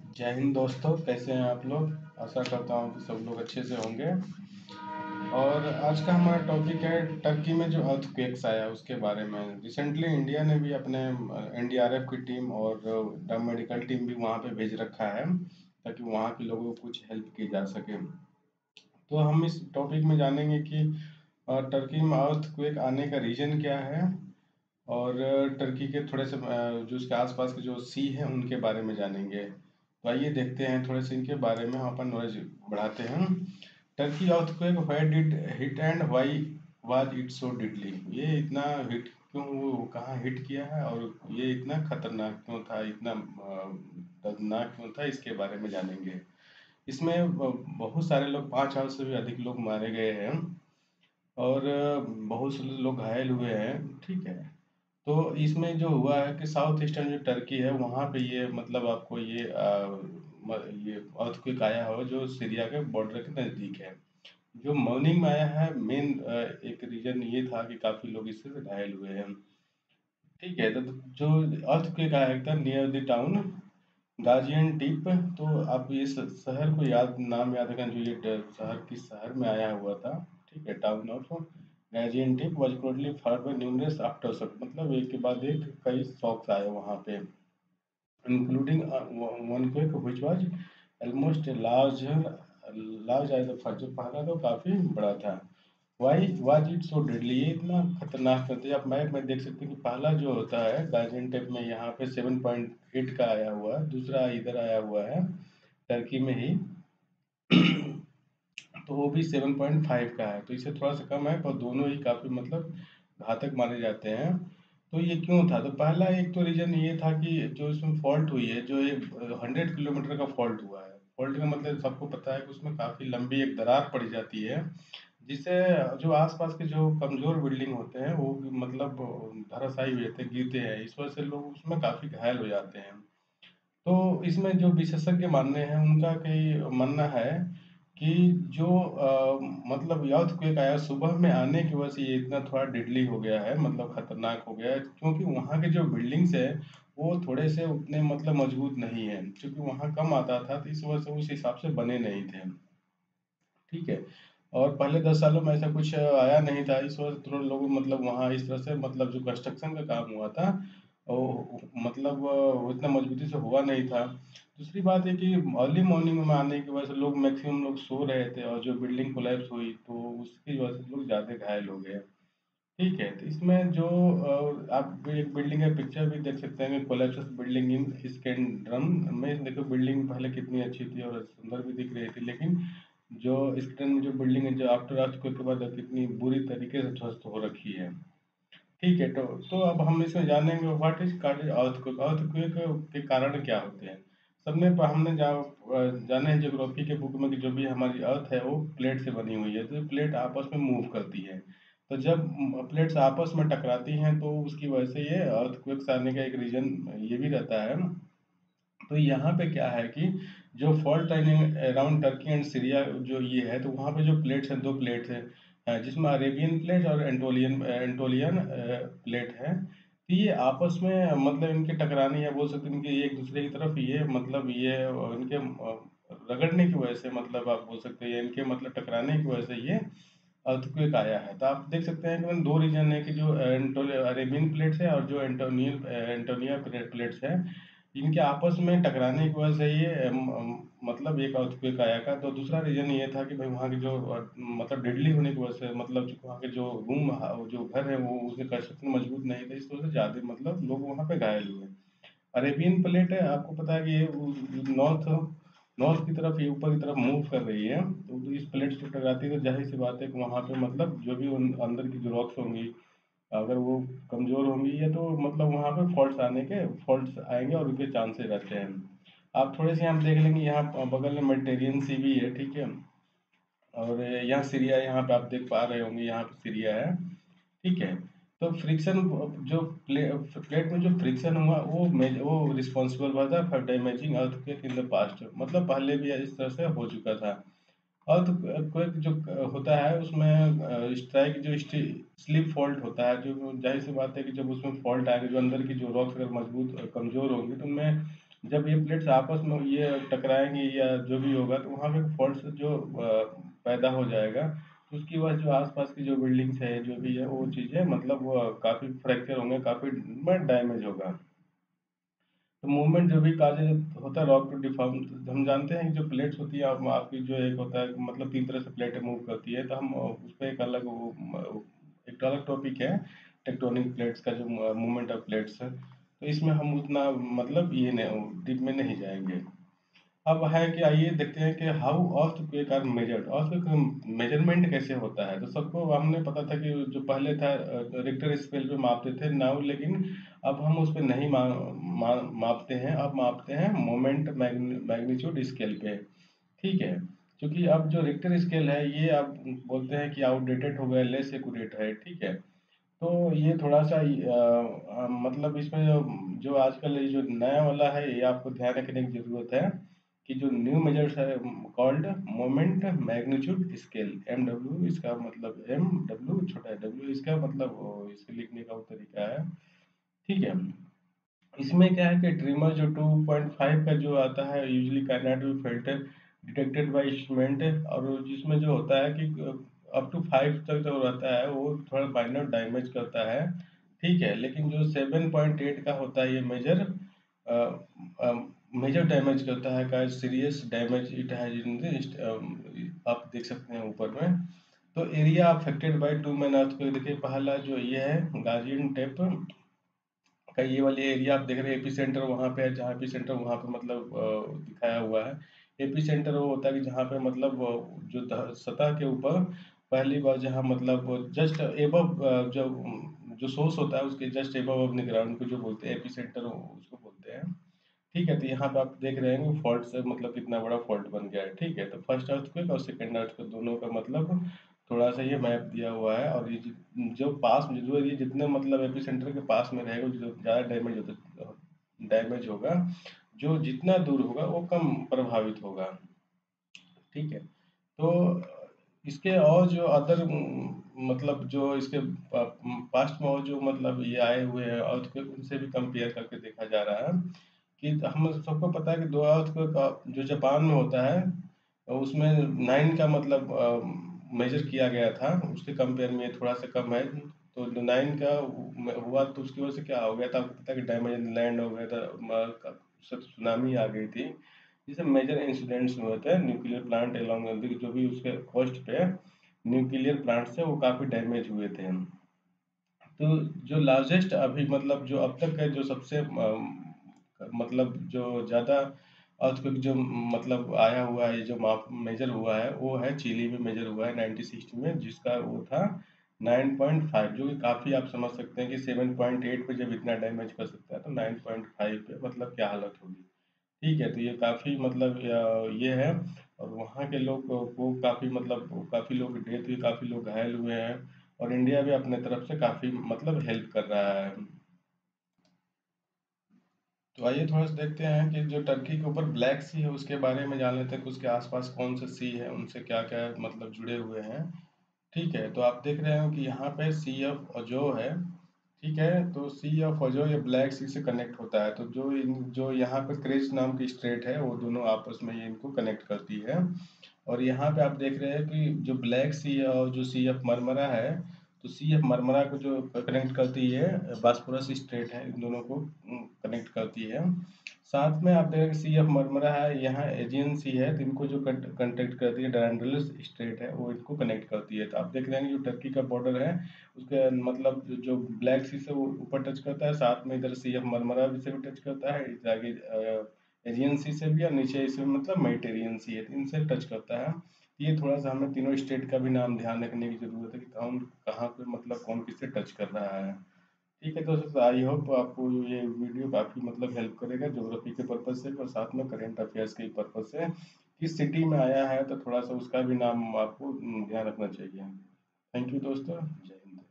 जय हिंद दोस्तों, कैसे हैं आप लोग। आशा करता हूँ कि सब लोग अच्छे से होंगे। और आज का हमारा टॉपिक है टर्की में जो अर्थक्वेक्स आया उसके बारे में। रिसेंटली इंडिया ने भी अपने एनडीआरएफ की टीम और मेडिकल टीम भी वहाँ पे भेज रखा है ताकि वहाँ के लोगों को कुछ हेल्प की जा सके। तो हम इस टॉपिक में जानेंगे कि टर्की में अर्थक्वेक आने का रीज़न क्या है, और टर्की के थोड़े से जो उसके आसपास के जो सी हैं उनके बारे में जानेंगे। तो आइए देखते हैं थोड़े से इनके बारे में, हम अपन नॉलेज बढ़ाते हैं। Turkey earthquake where did hit and why was it so deadly. ये इतना हिट क्यों, वो कहाँ हिट किया है और ये इतना खतरनाक क्यों था, इतना दर्दनाक क्यों था, इसके बारे में जानेंगे। इसमें बहुत सारे लोग, 5,000 से भी अधिक लोग मारे गए हैं और बहुत से लोग घायल हुए हैं। ठीक है। तो इसमें जो हुआ है कि साउथ ईस्टर्न जो टर्की है वहाँ पे ये मतलब आपको ये अर्थक्वेक आया हो जो सीरिया के बॉर्डर के नज़दीक है। जो मॉर्निंग में आया है, मेन एक रीजन ये था कि काफ़ी लोग इससे घायल हुए हैं। ठीक है। तो जो अर्थक्वेक आया था नियर द टाउन गाजियनटेप। तो आप ये शहर को नाम याद रखें, जो ये शहर किस शहर में आया हुआ था। ठीक है। Town of Gaziantep was closely followed by numerous aftershock, मतलब एक के बाद एक कई शॉक्स आए वहाँ पे, including one quake which was almost large as a, जो पहला तो काफ़ी बड़ा था। Why was it so deadly, ये इतना खतरनाक होता है। आप मैप में देख सकते हैं कि पहला जो होता है गाजियनटेप में यहाँ पे 7.8 का आया हुआ है, दूसरा इधर आया हुआ है टर्की में ही तो वो भी 7.5 का है, तो इससे थोड़ा सा कम है, पर दोनों ही काफ़ी मतलब घातक माने जाते हैं। तो ये क्यों था, तो पहला एक तो रीज़न ये था कि जो इसमें फॉल्ट हुई है, जो एक 100 किलोमीटर का फॉल्ट हुआ है। फॉल्ट का मतलब सबको पता है कि उसमें काफ़ी लंबी एक दरार पड़ जाती है, जिससे जो आसपास के जो कमज़ोर बिल्डिंग होते हैं वो मतलब धराशायी हो जाते हैं, गिरते हैं। इस वजह से लोग उसमें काफ़ी घायल हो जाते हैं। तो इसमें जो विशेषज्ञ मानने हैं उनका कई मानना है कि जो मतलब अर्थक्वेक आया सुबह में आने की वजह से ये इतना थोड़ा डेडली हो गया है, मतलब खतरनाक हो गया है, क्योंकि वहाँ के जो बिल्डिंग्स है वो थोड़े से उतने मतलब मजबूत नहीं है, क्योंकि वहाँ कम आता था, तो इस वजह से उस हिसाब से बने नहीं थे। ठीक है। और पहले 10 सालों में ऐसा कुछ आया नहीं था, इस वजह से तुरंत लोग मतलब वहाँ इस तरह से मतलब जो कंस्ट्रक्शन का काम हुआ था वो मतलब वो इतना मजबूती से हुआ नहीं था। दूसरी बात है कि अर्ली मॉर्निंग में आने की वजह से लोग मैक्सिमम लोग सो रहे थे, और जो बिल्डिंग कोलैप्स हुई तो उसकी वजह से लोग ज़्यादा घायल हो गए। ठीक है। तो इसमें जो आप एक बिल्डिंग का पिक्चर भी देख सकते हैं कि कोलैप्स बिल्डिंग इन स्कैंड्रम में, देखो बिल्डिंग पहले कितनी अच्छी थी और सुंदर भी दिख रही थी, लेकिन जो स्कैन में जो बिल्डिंग है जो आफ्टर अर्थक्वेक के बाद कितनी बुरी तरीके से ध्वस्त हो रखी है। ठीक है। तो अब हम इसमें जानेंगे what is called earthquake. Earthquake के कारण क्या होते हैं। हमने जाना है ज्योग्राफी के बुक में कि जो भी हमारी अर्थ है वो प्लेट से बनी हुई है, तो प्लेट आपस में मूव करती है। तो जब प्लेट्स आपस में टकराती हैं तो उसकी वजह से ये अर्थक्वेक्स आने का एक रीजन ये भी रहता है। तो यहाँ पे क्या है कि जो fault line around Turkey and Syria जो ये है, तो वहाँ पे जो प्लेट्स हैं, दो प्लेट्स हैं, जिसमें अरेबियन प्लेट और एंटोलियन प्लेट है। तो ये आपस में मतलब इनके टकराने, या बोल सकते हैं इनके एक दूसरे की तरफ ये मतलब ये इनके रगड़ने की वजह से, मतलब आप बोल सकते हैं इनके मतलब टकराने की वजह से ये अर्थक्वेक आया है। तो आप देख सकते हैं कि दो रीजन है कि जो अरेबियन प्लेट्स है और जो एंटोनिया प्लेट्स है, इनके आपस में टकराने की वजह से ये मतलब एक अर्थक्वेक आया था। तो दूसरा रीजन ये था कि भाई वहाँ के जो मतलब डेडली होने की वजह से, मतलब जो वहाँ के जो जो घर है वो उसके कंस्ट्रक्शन मजबूत नहीं थे, इस वजह से ज़्यादा मतलब लोग वहाँ पे घायल हुए। अरेबियन प्लेट है, आपको पता है कि ये नॉर्थ नॉर्थ की तरफ, ये ऊपर की तरफ मूव कर रही है, तो इस प्लेट से टकराती है, तो जाहिर सी बात है कि वहाँ पे मतलब जो भी अंदर की जो रॉक्स होंगी, अगर वो कमज़ोर होंगी या तो मतलब वहाँ पे फॉल्ट्स आएंगे और उनके चांसेस रहते हैं। आप थोड़े से हम देख लेंगे, यहाँ बगल में मेडिटेरियन सी भी है। ठीक है। और यहाँ सीरिया, यहाँ पे आप देख पा रहे होंगे, यहाँ पे सीरिया है। ठीक है। तो फ्रिक्शन जो प्लेट में जो फ्रिक्शन हुआ वो रिस्पॉन्सिबल हुआ था for damaging earthquake in the past, मतलब पहले भी इस तरह से हो चुका था। अर्थक्वेक जो होता है उसमें स्ट्राइक जो स्लिप फॉल्ट होता है, जो जाहिर सी बात है कि जब उसमें फॉल्ट आएगा, जो अंदर की जो रॉक्स अगर मजबूत कमज़ोर होंगी तो उनमें जब ये प्लेट्स आपस में ये टकराएंगी या जो भी होगा तो वहाँ पे फॉल्ट जो पैदा हो जाएगा, तो उसकी वजह जो आसपास की जो बिल्डिंग्स है जो भी है वो चीज़ें मतलब वो काफ़ी फ्रैक्चर होंगे, काफ़ी डैमेज होगा। तो मूवमेंट जो भी काज होता है रॉक टू डिफॉर्म, हम जानते हैं कि जो प्लेट्स होती है आपकी जो एक होता है मतलब 3 तरह से प्लेटें मूव करती है, तो हम उस पर एक अलग एक अलग टॉपिक है टेक्टोनिक प्लेट्स का, जो मूवमेंट ऑफ प्लेट्स है, तो इसमें हम उतना मतलब ये नहीं डीप में नहीं जाएंगे। अब है कि आइए देखते हैं कि how earthquake are measured, earthquake measurement कैसे होता है। तो सबको हमने पता था कि जो पहले था रिक्टर स्केल पे मापते थे नाउ, लेकिन अब हम उस पे नहीं मापते हैं, अब मापते हैं मोमेंट मैग्नीट्यूड स्केल पे। ठीक है, क्योंकि अब जो रिक्टर स्केल है ये अब बोलते हैं कि आउटडेटेड हो गया, लेस एक्यूरेट है। ठीक है, तो ये थोड़ा सा मतलब इसमें जो आजकल ये जो नया वाला है ये आपको ध्यान रखने की जरूरत है कि जो न्यू मेजर्स है called moment magnitude scale, M W, इसका मतलब एम डब्ल्यू छोटा है, डब्ल्यू इसका मतलब इसके लिखने का वो तरीका है। ठीक है, इसमें क्या है कि ट्रिमर जो 2.5 का जो आता है usually cannot be felt detected by instrument, और जिसमें जो होता है कि अप टू 5 तक जो रहता है वो थोड़ा माइनर डैमेज करता है। ठीक है, लेकिन जो 7.8 का होता है ये मेजर मेजर डैमेज करता है, का सीरियस डैमेज इट हैज, आप देख सकते हैं ऊपर में। तो area affected by two main earthquake, देखिए पहला जो ये है गाजियनटेप का ये वाली एरिया आप देख रहे हैं, एपी सेंटर वहाँ पे है, जहाँ एपी सेंटर वहाँ पे मतलब दिखाया हुआ है। एपी सेंटर वो होता है कि जहाँ पे मतलब जो सतह के ऊपर पहली बार जहाँ मतलब जस्ट एबव जो जो सोर्स होता है उसके जस्ट एबव अपने ग्राउंड को जो बोलते हैं एपी सेंटर उसको बोलते हैं। ठीक है, तो यहाँ पे आप देख रहे हैं कि फॉल्ट से मतलब कितना बड़ा फॉल्ट बन गया है। ठीक है, तो फर्स्ट अर्थक्वेक और सेकंड अर्थक्वेक दोनों का मतलब थोड़ा सा ये मैप दिया हुआ है, और ये जो पास में जो ये जितने मतलब एपिसेंटर के पास में रहेगा जो ज़्यादा डैमेज होगा, जो जितना दूर होगा वो कम प्रभावित होगा। ठीक है, तो इसके और जो अदर मतलब जो इसके पास्ट में और जो मतलब ये आए हुए हैं अर्थक्वेक, उनसे भी कंपेयर करके देखा जा रहा है कि हम सबको पता है कि दो अर्थक्वेक जो जापान में होता है उसमें 9 का मतलब मेजर किया गया था, उसके कंपेयर में ये थोड़ा सा कम है। तो जो 9 का हुआ तो उसकी वजह से क्या हो गया था, आपको पता है कि डैमेज लैंड हो गया था, सुनामी आ गई थी। जैसे मेजर इंसिडेंट्स हुए थे न्यूक्लियर प्लांट एलोंग जो भी उसके कोस्ट पे न्यूक्लियर प्लांट्स थे वो काफ़ी डैमेज हुए थे। तो जो लार्जेस्ट अभी मतलब जो अब तक है जो सबसे मतलब जो ज़्यादा अर्थक्वेक जो मतलब आया हुआ है, जो माप मेजर हुआ है वो है चिली में मेजर हुआ है 1960 में, जिसका वो था 9.5, जो कि काफ़ी आप समझ सकते हैं कि 7.8 पे जब इतना डैमेज कर सकता है तो 9.5 पे मतलब क्या हालत होगी। ठीक है, तो ये काफ़ी मतलब ये है, और वहाँ के लोग को काफ़ी मतलब काफ़ी लोग की डेथ हुई, काफ़ी लोग घायल हुए हैं, और इंडिया भी अपने तरफ से काफ़ी मतलब हेल्प कर रहा है। तो आइए थोड़ा सा देखते हैं कि जो टर्की के ऊपर ब्लैक सी है उसके बारे में जान लेते हैं कि उसके आसपास कौन से सी है, उनसे क्या क्या मतलब जुड़े हुए हैं। ठीक है, तो आप देख रहे हो कि यहाँ पे सी ऑफ अजो है। ठीक है, तो सी ऑफ अजो ये ब्लैक सी से कनेक्ट होता है, तो जो यहाँ पे क्रेच नाम की स्ट्रेट है वो दोनों आपस में ये इनको कनेक्ट करती है। और यहाँ पे आप देख रहे हैं कि जो ब्लैक सी है और जो सी ऑफ मरमरा है, तो सी ऑफ मरमरा को जो कनेक्ट करती है बास्पोरस स्ट्रेट है, इन दोनों को कनेक्ट करती है। साथ में आप देख रहे हैं सी ऑफ मरमरा है, यहाँ एजियन सी है, तो इनको जो कंटेक्ट करती है डरानडुलस स्ट्रेट है वो इनको कनेक्ट करती है। तो आप देख रहे हैं कि जो टर्की का बॉर्डर है उसके मतलब जो ब्लैक सी से वो ऊपर टच करता है, साथ में इधर सी ऑफ मरमरा से भी टच करता है, इधर आगे एजियन सी से भी, और नीचे इसे मतलब मेडिटेरियन सी है, तो इनसे टच करता है। ये थोड़ा सा हमें तीनों स्टेट का भी नाम ध्यान रखने की ज़रूरत है कि कौन कहाँ पे मतलब कौन किससे टच कर रहा है। ठीक है दोस्तों, आई होप आपको ये वीडियो काफ़ी मतलब हेल्प करेगा ज्योग्राफी के पर्पज़ से और साथ में करेंट अफेयर्स के पर्पज़ से। किस सिटी में आया है तो थोड़ा सा उसका भी नाम आपको ध्यान रखना चाहिए। थैंक यू दोस्तों, जय हिंद।